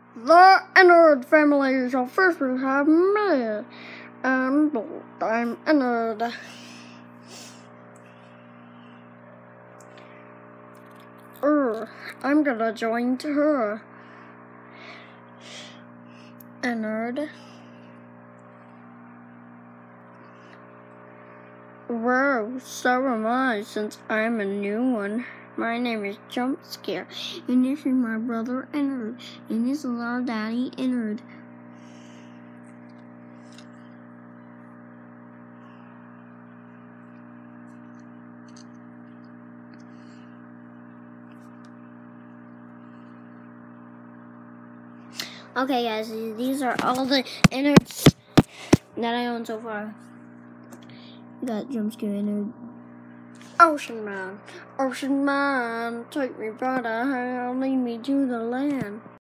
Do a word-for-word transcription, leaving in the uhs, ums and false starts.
The Ennard family shall first we have me, and I'm Ennard. Er, I'm gonna join to her. Ennard. Wow, so am I, since I'm a new one. My name is Jump Scare, and this is my brother Ennard, and this is our daddy Ennard. Okay guys, these are all the Ennards that I own so far. We got Jump Scare Ennard. Ocean Man, Ocean Man, take me by the hand, lead me to the land.